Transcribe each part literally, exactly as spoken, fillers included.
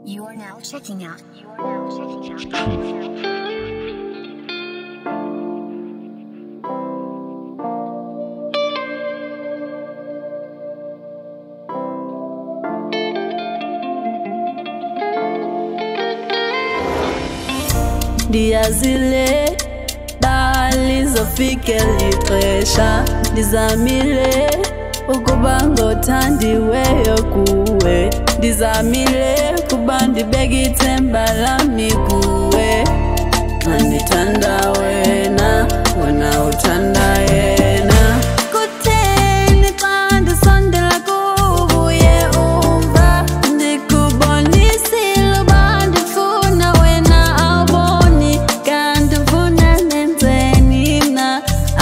You are now checking out. You are now checking out. Ndiyazile balizofike lixesha ndizamile ukuba ngothandiweyo kuwe ndizamile kuba ndibeke ithemba lami kuwe xa ndithanda wena wena uthanda yena kutheni xa ndisondela kubuye umva ndikubonisile uba ndifuna wena awuboni kanti ufuna nenzeni mna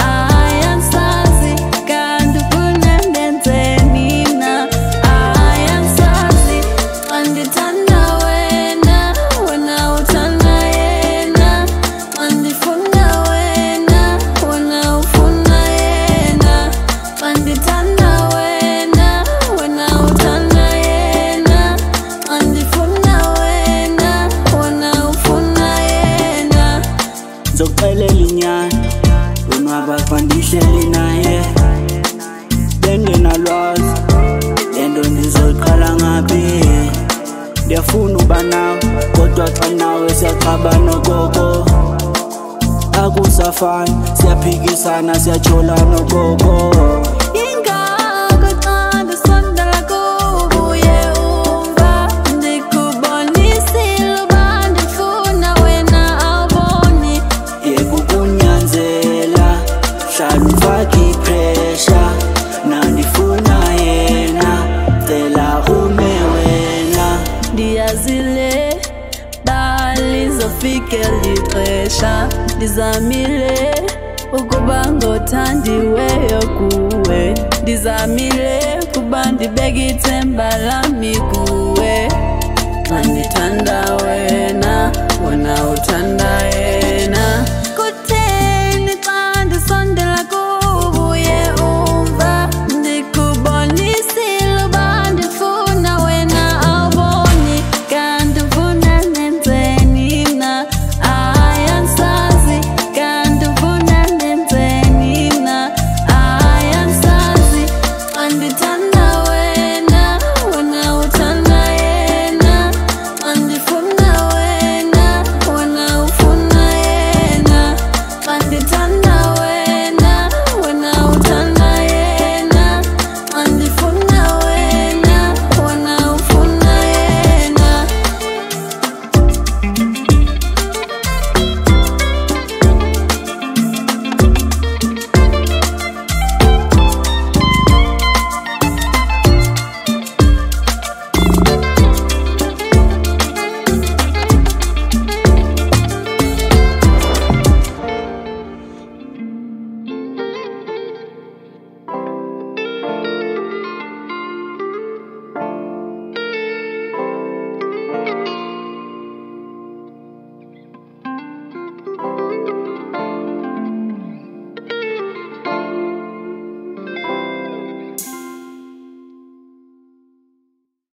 ayansazi kanti ufuna nenzeni mna ayansazi xa ndithanda wena wena uthanda yena xa ndifuna wena wena ufuna yena xa ndithanda wena wena uthanda yena xa ndifuna wena wena ufuna yena Ngizokuxelela inyani lonwaba xa ndihleli naye bengenalwazi lento ndizoyiqala ngaphi ndiyafuna uba nawe kodwa xa nawe siyaxabana okoko akusafani siyaphikisana siyajola nokoko ingako xa ndisondela kubuye umva ndikubonisile uba ndifuna wena awuboni yekukunyanzela hlala ufake ipressure nandifuna yena cela ume wena ndiyazile balizofike lixesha ndizamile ukuba ngothandiweyo kuwe ndizamile kuba ndibeke ithemba lami kuwe xa ndithanda wena wena uthanda yena